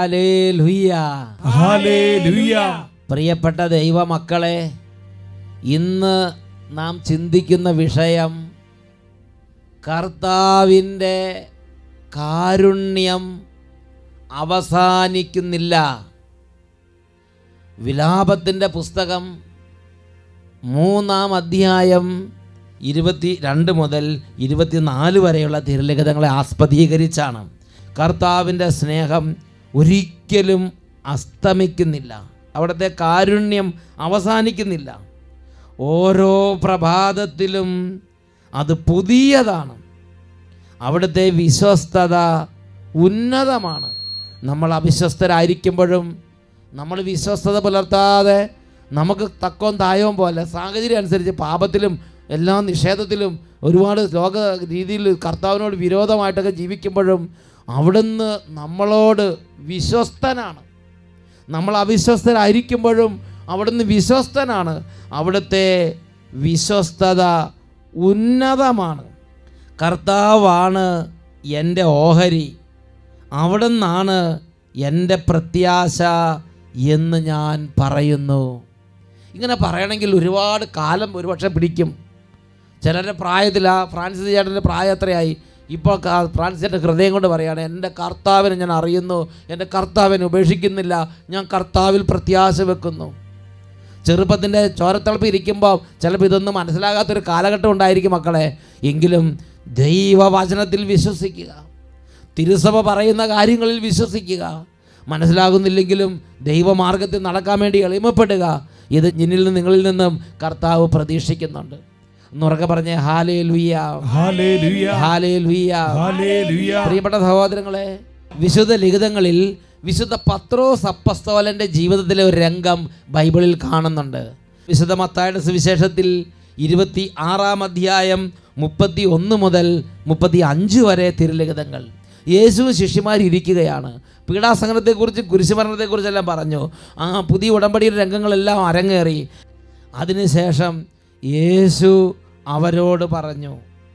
Hallelujah, hallelujah. പ്രിയപ്പെട്ട ദൈവമക്കളെ, ഇന്ന് നാം ചിന്തിക്കുന്ന വിഷയം കർത്താവിൻ്റെ കാരുണ്യം അവസാനിക്കുന്നില്ല. വിലാപത്തിൻ്റെ പുസ്തകം 3-ാം അധ്യായം 22 മുതൽ 24 വരെയുള്ള തിരുലിഖിതങ്ങളെ ആസ്പദീകരിച്ചാണ്. കർത്താവിൻ്റെ സ്നേഹം ഒരിക്കലും അസ്തമിക്കുന്നില്ല, അവിടുത്തെ കാരുണ്യം അവസാനിക്കുന്നില്ല. ഓരോ പ്രഭാതത്തിലും അത് പുതിയതാണ്. അവിടുത്തെ വിശ്വസ്തത ഉന്നതമാണ്. നമ്മൾ അവിശ്വസ്തരായിരിക്കുമ്പോഴും നമ്മൾ വിശ്വസ്തത പുലർത്താതെ നമുക്ക് തക്കവും തായവും പോലെ സാഹചര്യം അനുസരിച്ച് പാപത്തിലും എല്ലാ നിഷേധത്തിലും ഒരുപാട് ലോക രീതിയിൽ കർത്താവിനോട് വിരോധമായിട്ടൊക്കെ ജീവിക്കുമ്പോഴും അവിടുന്ന് നമ്മളോട് വിശ്വസ്തനാണ്. നമ്മൾ അവിശ്വസ്തരായിരിക്കുമ്പോഴും അവിടുന്ന് വിശ്വസ്തനാണ്. അവിടുത്തെ വിശ്വസ്തത ഉന്നതമാണ്. കർത്താവാണ് എൻ്റെ ഓഹരി, അവിടുന്നാണ് എൻ്റെ പ്രത്യാശ എന്ന് ഞാൻ പറയുന്നു. ഇങ്ങനെ പറയണമെങ്കിൽ ഒരുപാട് കാലം ഒരുപക്ഷെ പിടിക്കും. ചിലരുടെ പ്രായത്തിൽ, ഫ്രാൻസിസ് ചേട്ടൻ്റെ പ്രായം എത്രയായി? ഇപ്പോൾ ഫ്രാൻസിസ് ചേട്ടൻ്റെ ഹൃദയം കൊണ്ട് പറയുകയാണ്, എൻ്റെ കർത്താവിനെ ഞാൻ അറിയുന്നു, എൻ്റെ കർത്താവിനെ ഉപേക്ഷിക്കുന്നില്ല, ഞാൻ കർത്താവിൽ പ്രത്യാശ വെക്കുന്നു. ചെറുപ്പത്തിൻ്റെ ചോരത്തിളപ്പ് ഇരിക്കുമ്പോൾ ചിലപ്പോൾ ഇതൊന്നും മനസ്സിലാകാത്തൊരു കാലഘട്ടം ഉണ്ടായിരിക്കും മക്കളെ. എങ്കിലും ദൈവവചനത്തിൽ വിശ്വസിക്കുക, തിരുസഭ പറയുന്ന കാര്യങ്ങളിൽ വിശ്വസിക്കുക. മനസ്സിലാകുന്നില്ലെങ്കിലും ദൈവമാർഗത്തിൽ നടക്കാൻ വേണ്ടി എളിമപ്പെടുക. ഇത് എന്നിൽ നിന്നും നിങ്ങളിൽ നിന്നും കർത്താവ് പ്രതീക്ഷിക്കുന്നുണ്ട്. എന്നുറക്കെ പറഞ്ഞേ ഹല്ലേലൂയ, ഹല്ലേലൂയ, ഹല്ലേലൂയ, ഹല്ലേലൂയ. പ്രിയപ്പെട്ട സഹോദരങ്ങളെ, വിശുദ്ധ ലിഖിതങ്ങളിൽ വിശുദ്ധ പത്രോസ് അപ്പസ്തോലൻ്റെ ജീവിതത്തിലെ ഒരു രംഗം ബൈബിളിൽ കാണുന്നുണ്ട്. വിശുദ്ധ മത്തായിയുടെ സുവിശേഷത്തിൽ 26-ാം അധ്യായം 31 മുതൽ 35 വരെ തിരുലിഖിതങ്ങൾ. യേശു ശിഷ്യന്മാരിയ്ക്കുകയാണ്. പീഡാസഹനത്തെക്കുറിച്ച് കുരിശുമരണത്തെക്കുറിച്ചെല്ലാം പറഞ്ഞു. പുതിയ ഉടമ്പടിയുടെ രംഗങ്ങളെല്ലാം അരങ്ങേറി. അതിനുശേഷം യേശു അവരോട് പറഞ്ഞു,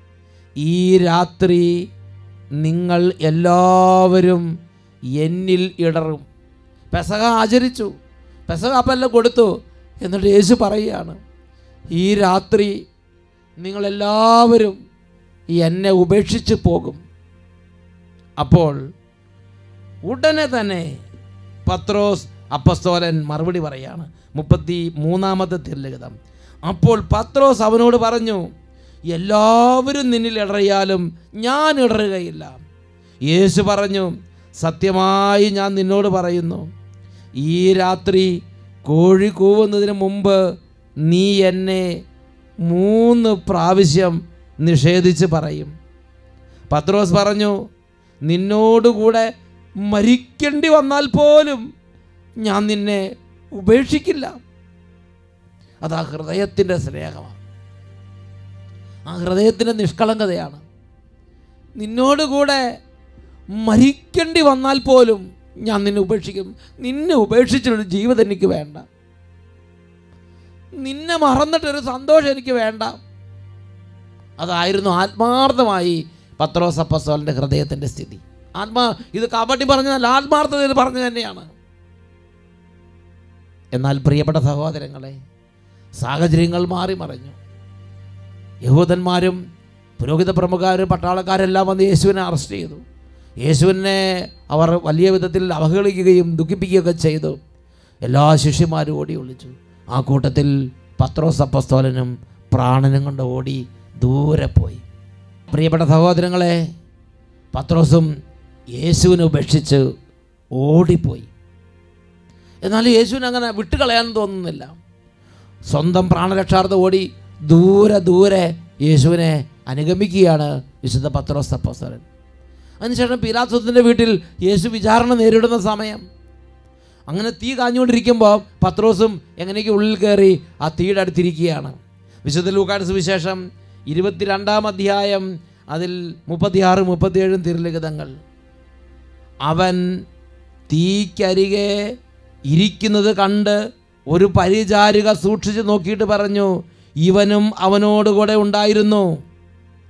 ഈ രാത്രി നിങ്ങൾ എല്ലാവരും എന്നിൽ ഇടറും. പെസഹ ആചരിച്ചു, പെസഹ അപ്പെല്ലാം കൊടുത്തു. എന്നിട്ട് യേശു പറയുകയാണ്, ഈ രാത്രി നിങ്ങളെല്ലാവരും എന്നെ ഉപേക്ഷിച്ച് പോകും. അപ്പോൾ ഉടനെ തന്നെ പത്രോസ് അപ്പസ്തോലൻ മറുപടി പറയാണ്. 33-ാമത്തെ തിരുലിഖിതം. അപ്പോൾ പത്രോസ് അവനോട് പറഞ്ഞു, എല്ലാവരും നിന്നിൽ ഇടറിയാലും ഞാൻ ഇടറുകയില്ല. യേശു പറഞ്ഞു, സത്യമായി ഞാൻ നിന്നോട് പറയുന്നു, ഈ രാത്രി കോഴി കൂവുന്നതിന് മുമ്പ് നീ എന്നെ 3 പ്രാവശ്യം നിഷേധിച്ച് പറയും. പത്രോസ് പറഞ്ഞു, നിന്നോടുകൂടെ മരിക്കേണ്ടി വന്നാൽ പോലും ഞാൻ നിന്നെ ഉപേക്ഷിക്കില്ല. അതാ ഹൃദയത്തിൻ്റെ സ്നേഹമാണ്, ആ ഹൃദയത്തിൻ്റെ നിഷ്കളങ്കതയാണ്. നിന്നോടുകൂടെ മരിക്കേണ്ടി വന്നാൽ പോലും ഞാൻ നിന്നെ ഉപേക്ഷിക്കും. നിന്നെ ഉപേക്ഷിച്ചൊരു ജീവിതം എനിക്ക് വേണ്ട, നിന്നെ മറന്നിട്ടൊരു സന്തോഷം എനിക്ക് വേണ്ട. അതായിരുന്നു ആത്മാർത്ഥമായി പത്രോസ് അപ്പസ്തോലൻ്റെ ഹൃദയത്തിൻ്റെ സ്ഥിതി. ഇത് കപട്ടി പറഞ്ഞതല്ല, ആത്മാർത്ഥതയിൽ പറഞ്ഞു തന്നെയാണ്. എന്നാൽ പ്രിയപ്പെട്ട സഹോദരങ്ങളെ, സാഹചര്യങ്ങൾ മാറി മറിഞ്ഞു. യഹൂദന്മാരും പുരോഹിത പ്രമുഖരും പട്ടാളക്കാരെല്ലാം വന്ന് യേശുവിനെ അറസ്റ്റ് ചെയ്തു. യേശുവിനെ അവർ വലിയ വിധത്തിൽ അവഹേളിക്കുകയും ദുഃഖിപ്പിക്കുകയൊക്കെ ചെയ്തു. എല്ലാ ശിഷ്യന്മാരും ഓടി ഒളിച്ചു. ആ കൂട്ടത്തിൽ പത്രോസ് അപ്പസ്തോലനും പ്രാണനും കൊണ്ട് ഓടി ദൂരെ പോയി. പ്രിയപ്പെട്ട സഹോദരങ്ങളെ, പത്രോസും യേശുവിനെ ഉപേക്ഷിച്ച് ഓടിപ്പോയി. എന്നാൽ യേശുവിനെ അങ്ങനെ വിട്ടുകളയാനും തോന്നുന്നില്ല. സ്വന്തം പ്രാണരക്ഷാർത്ഥം ഓടി ദൂരെ ദൂരെ യേശുവിനെ അനുഗമിക്കുകയാണ് വിശുദ്ധ പത്രോസ് അപ്പോസ്തലൻ. അതിനുശേഷം പീലാത്തോസിൻ്റെ വീട്ടിൽ യേശു വിചാരണ നേരിടുന്ന സമയം. അങ്ങനെ തീ കാഞ്ഞുകൊണ്ടിരിക്കുമ്പോൾ പത്രോസും എങ്ങനെയൊക്കെ ഉള്ളിൽ കയറി ആ തീയുടെ അടുത്തിരിക്കുകയാണ്. വിശുദ്ധ ലൂക്കായുടെ സുവിശേഷം 22-ാം അധ്യായം അതിൽ 36-37 തിരുലിഖിതങ്ങൾ. അവൻ തീക്കരികെ ഇരിക്കുന്നത് കണ്ട് ഒരു പരിചാരിക സൂക്ഷിച്ച് നോക്കിയിട്ട് പറഞ്ഞു, ഇവനും അവനോടുകൂടെ ഉണ്ടായിരുന്നു,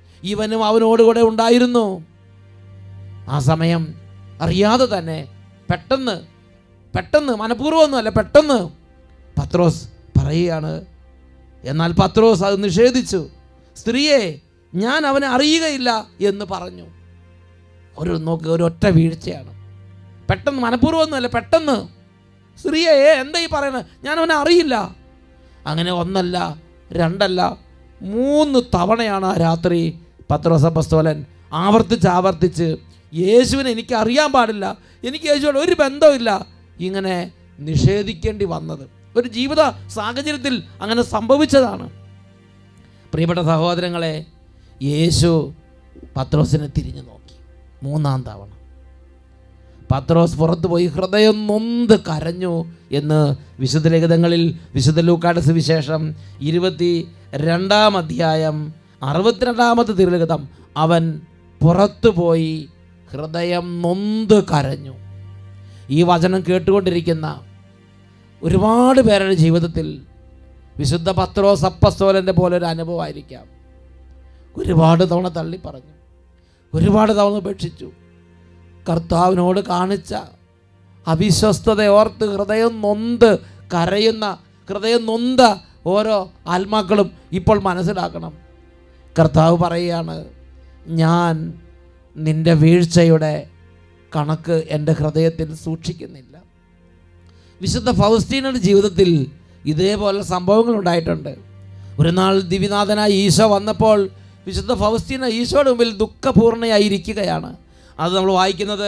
ഇവനും അവനോടുകൂടെ ഉണ്ടായിരുന്നു. ആ സമയം അറിയാതെ തന്നെ പെട്ടെന്ന് മനഃപൂർവ്വമൊന്നുമല്ല, പെട്ടെന്ന് പത്രോസ് പറയുകയാണ്. എന്നാൽ പത്രോസ് അത് നിഷേധിച്ചു. സ്ത്രീയെ, ഞാൻ അവനെ അറിയുകയില്ല എന്ന് പറഞ്ഞു. ഒരൊറ്റ വീഴ്ചയാണ്. പെട്ടെന്ന്, മനഃപൂർവ്വമൊന്നുമല്ല, പെട്ടെന്ന്. സ്ത്രീയെ, എന്താ ഈ പറയുന്നത്? ഞാൻ അവനെ അറിയില്ല. അങ്ങനെ ഒന്നല്ല, രണ്ടല്ല, 3 തവണയാണ് ആ രാത്രി പത്രോസ് അപ്പോസ്തലൻ ആവർത്തിച്ച് യേശുവിനെ എനിക്ക് അറിയാൻ പാടില്ല, എനിക്ക് യേശുവിനോട് ഒരു ബന്ധമില്ല, ഇങ്ങനെ നിഷേധിക്കേണ്ടി വന്നത്. ഒരു ജീവിത സാഹചര്യത്തിൽ അങ്ങനെ സംഭവിച്ചതാണ്. പ്രിയപ്പെട്ട സഹോദരങ്ങളെ, യേശു പത്രോസിനെ തിരിഞ്ഞു നോക്കി. 3-ാം തവണ പത്രോസ് പുറത്തു പോയി ഹൃദയം നൊന്ത് കരഞ്ഞു എന്ന് വിശുദ്ധ ലിഖിതങ്ങളിൽ, വിശുദ്ധ ലൂക്കായുടെ സുവിശേഷം 22-ാം അധ്യായം 62-ാമത്തെ തിരുലിഖിതം, അവൻ പുറത്തുപോയി ഹൃദയം നൊന്ത് കരഞ്ഞു. ഈ വചനം കേട്ടുകൊണ്ടിരിക്കുന്ന ഒരുപാട് പേരുടെ ജീവിതത്തിൽ വിശുദ്ധ പത്രോസ് അപ്പോസ്തലൻ്റെ പോലെ ഒരു അനുഭവമായിരിക്കാം. ഒരുപാട് തവണ തള്ളി പറഞ്ഞു, ഒരുപാട് തവണ ഉപേക്ഷിച്ചു. കർത്താവിനോട് കാണിച്ച അവിശ്വസ്തത ഓർത്ത് ഹൃദയം നൊന്ത് കരയുന്ന, ഹൃദയം നൊന്ത ഓരോ ആത്മാക്കളും ഇപ്പോൾ മനസ്സിലാക്കണം. കർത്താവ് പറയുകയാണ്, ഞാൻ നിൻ്റെ വീഴ്ചയുടെ കണക്ക് എൻ്റെ ഹൃദയത്തിൽ സൂക്ഷിക്കുന്നില്ല. വിശുദ്ധ ഫൗസ്റ്റീനയുടെ ജീവിതത്തിൽ ഇതേപോലെ സംഭവങ്ങൾ ഉണ്ടായിട്ടുണ്ട്. ഒരു നാൾ ദിവ്യനാഥനായ ഈശോ വന്നപ്പോൾ വിശുദ്ധ ഫൗസ്റ്റീന ഈശോയുടെ മുമ്പിൽ ദുഃഖപൂർണ്ണയായിരിക്കുകയാണ്. അത് നമ്മൾ വായിക്കുന്നത്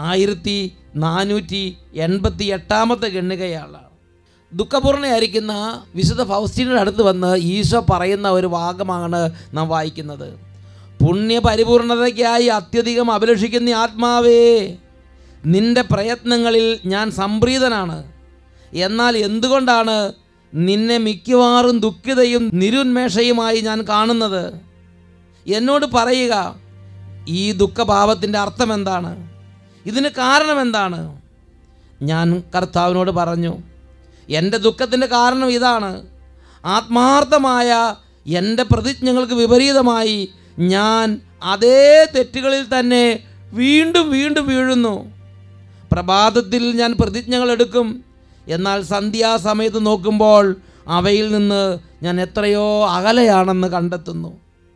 1488-ാമത്തെ ഗണ്ണികയാണ്. ദുഃഖപൂർണ്ണയായിരിക്കുന്ന വിശുദ്ധ ഫൗസ്റ്റീനയുടെ അടുത്ത് വന്ന് ഈശോ പറയുന്ന ഒരു ഭാഗമാണ് നാം വായിക്കുന്നത്. പുണ്യപരിപൂർണതയ്ക്കായി അത്യധികം അഭിലഷിക്കുന്ന ആത്മാവേ, നിന്റെ പ്രയത്നങ്ങളിൽ ഞാൻ സംപ്രീതനാണ്. എന്നാൽ എന്തുകൊണ്ടാണ് നിന്നെ മിക്കവാറും ദുഃഖിതയും നിരുന്മേഷയുമായി ഞാൻ കാണുന്നത്? എന്നോട് പറയുക, ഈ ദുഃഖഭാവത്തിൻ്റെ അർത്ഥം എന്താണ്? ഇതിന് കാരണം എന്താണ്? ഞാൻ കർത്താവിനോട് പറഞ്ഞു, എൻ്റെ ദുഃഖത്തിൻ്റെ കാരണം ഇതാണ്. ആത്മാർത്ഥമായ എൻ്റെ പ്രതിജ്ഞകൾക്ക് വിപരീതമായി ഞാൻ അതേ തെറ്റുകളിൽ തന്നെ വീണ്ടും വീണ്ടും വീഴുന്നു. പ്രഭാതത്തിൽ ഞാൻ പ്രതിജ്ഞകൾ എടുക്കും, എന്നാൽ സന്ധ്യാസമയത്ത് നോക്കുമ്പോൾ അവയിൽ നിന്ന് ഞാൻ എത്രയോ അകലെയാണെന്ന് കണ്ടെത്തുന്നു.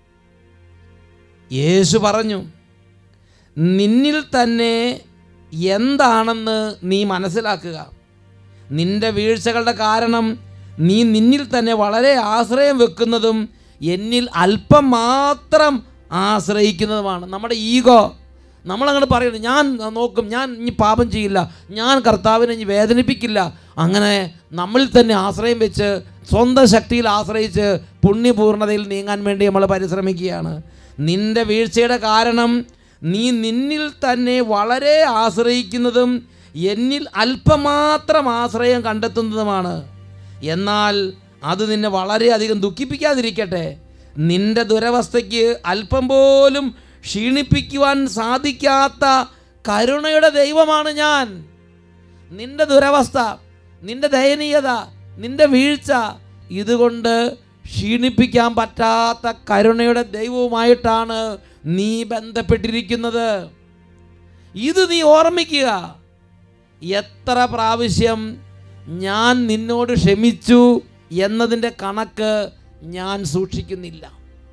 യേശു പറഞ്ഞു, നിന്നിൽ തന്നെ എന്താണെന്ന് നീ മനസ്സിലാക്കുക. നിൻ്റെ വീഴ്ചകളുടെ കാരണം നീ നിന്നിൽ തന്നെ വളരെ ആശ്രയം വെക്കുന്നതും എന്നിൽ അല്പം മാത്രം ആശ്രയിക്കുന്നതുമാണ്. നമ്മുടെ ഈഗോ, നമ്മളങ്ങനെ പറയുന്നത്, ഞാൻ നോക്കും, ഞാൻ ഇനി പാപം ചെയ്യില്ല, ഞാൻ കർത്താവിനെ ഇനി വേദനിപ്പിക്കില്ല. അങ്ങനെ നമ്മളിൽ തന്നെ ആശ്രയം വെച്ച് സ്വന്തം ശക്തിയിൽ ആശ്രയിച്ച് പുണ്യപൂർണ്ണതയിൽ നീങ്ങാൻ വേണ്ടി നമ്മൾ പരിശ്രമിക്കുകയാണ്. നിൻ്റെ വീഴ്ചയുടെ കാരണം നീ നിന്നിൽ തന്നെ വളരെ ആശ്രയിക്കുന്നതും എന്നിൽ അല്പം മാത്രം ആശ്രയം കണ്ടെത്തുന്നതുമാണ്. എന്നാൽ അത് നിന്നെ വളരെയധികം ദുഃഖിപ്പിക്കാതിരിക്കട്ടെ. നിൻ്റെ ദുരവസ്ഥയ്ക്ക് അല്പം പോലും ക്ഷീണിപ്പിക്കുവാൻ സാധിക്കാത്ത കരുണയുടെ ദൈവമാണ് ഞാൻ. നിൻ്റെ ദുരവസ്ഥ, നിൻ്റെ ദയനീയത, നിൻ്റെ വീഴ്ച ഇതുകൊണ്ട് ക്ഷീണിപ്പിക്കാൻ പറ്റാത്ത കരുണയുടെ ദൈവവുമായിട്ടാണ് നീ ബന്ധപ്പെട്ടിരിക്കുന്നത്. ഇത് നീ ഓർമ്മിക്കുക. എത്ര പ്രാവശ്യം ഞാൻ നിന്നോട് ക്ഷമിച്ചു എന്നതിൻ്റെ കണക്ക് ഞാൻ സൂക്ഷിക്കുന്നില്ല.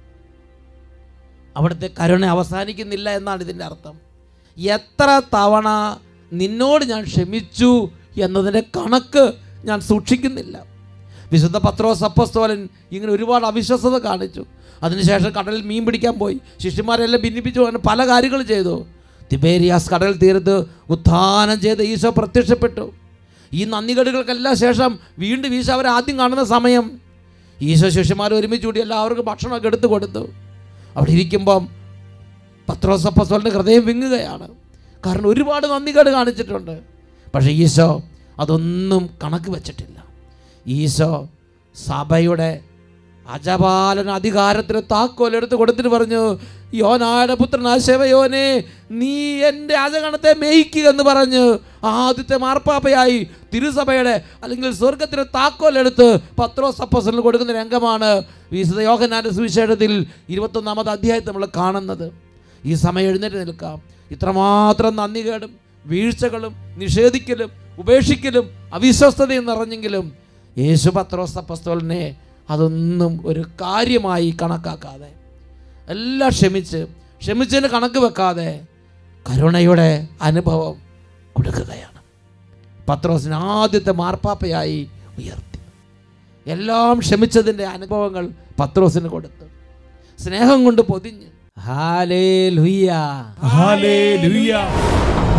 അവിടുത്തെ കരുണ അവസാനിക്കുന്നില്ല എന്നാണ് ഇതിൻ്റെ അർത്ഥം. എത്ര തവണ നിന്നോട് ഞാൻ ക്ഷമിച്ചു എന്നതിൻ്റെ കണക്ക് ഞാൻ സൂക്ഷിക്കുന്നില്ല. വിശുദ്ധ പത്രോസ് അപ്പോസ്തലൻ ഇങ്ങനെ ഒരുപാട് അവിശ്വസത കാണിച്ചു. അതിനുശേഷം കടലിൽ മീൻ പിടിക്കാൻ പോയി. ശിഷ്യന്മാരെല്ലാം ഭിന്നിപ്പിച്ചു, അങ്ങനെ പല കാര്യങ്ങൾ ചെയ്തു. തിബേരിയാസ് കടൽ തീരത്ത് ഉത്ഥാനം ചെയ്ത് ഈശോ പ്രത്യക്ഷപ്പെട്ടു. ഈ നന്ദികേടുകൾക്കെല്ലാം ശേഷം വീണ്ടും ഈശോ അവരെ ആദ്യം കാണുന്ന സമയം ഈശോ ശിഷ്യന്മാർ ഒരുമിച്ച് കൂടി എല്ലാവർക്കും ഭക്ഷണമൊക്കെ എടുത്തു കൊടുത്തു. അവിടെ ഇരിക്കുമ്പം പത്രോസ് അപ്പോസ്തലൻ്റെ ഹൃദയം വിങ്ങുകയാണ്. കാരണം ഒരുപാട് നന്ദികേട് കാണിച്ചിട്ടുണ്ട്. പക്ഷേ ഈശോ അതൊന്നും കണക്ക് വെച്ചിട്ടില്ല. ഈശോ സഭയുടെ അജപാലന അധികാരത്തിന് താക്കോലെടുത്ത് കൊടുത്തിട്ട് പറഞ്ഞു, യോനായുടെ പുത്രനായ ശെവയോനെ, നീ എൻ്റെ അജഗണത്തെ മേയ്ക്കുക എന്ന് പറഞ്ഞ് ആദ്യത്തെ മാർപ്പാപ്പയായി തിരുസഭയുടെ അല്ലെങ്കിൽ സ്വർഗത്തിൻ്റെ താക്കോലെടുത്ത് പത്രോസ് അപ്പോസ്തലന് കൊടുക്കുന്ന രംഗമാണ് വിശുദ്ധ യോഹന്നാന്റെ സുവിശേഷത്തിൽ 21-ാമത്തെ അധ്യായത്തിൽ നമ്മൾ കാണുന്നത്. ഈ സമയം എഴുന്നേറ്റ് നിൽക്കാം. ഇത്രമാത്രം നന്ദികേടും വീഴ്ചകളും നിഷേധിക്കലും ഉപേക്ഷിക്കലും അവിശ്വസ്തതയും നിറഞ്ഞെങ്കിലും യേശു പത്രോസ് അപ്പോസ്തലനെ അതൊന്നും ഒരു കാര്യമായി കണക്കാക്കാതെ എല്ലാം ക്ഷമിച്ചതിന് കണക്ക് വെക്കാതെ കരുണയുടെ അനുഭവം കൊടുക്കുകയാണ്. പത്രോസിന് ആദ്യത്തെ മാർപ്പാപ്പയായി ഉയർത്തി. എല്ലാം ക്ഷമിച്ചതിൻ്റെ അനുഭവങ്ങൾ പത്രോസിന് കൊടുത്തു. സ്നേഹം കൊണ്ട് പൊതിഞ്ഞ്. ഹല്ലേലൂയ, ഹല്ലേലൂയ.